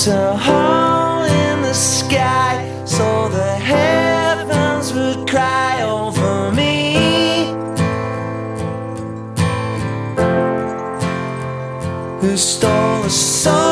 It's a hole in the sky, so the heavens would cry over me. Who stole the soul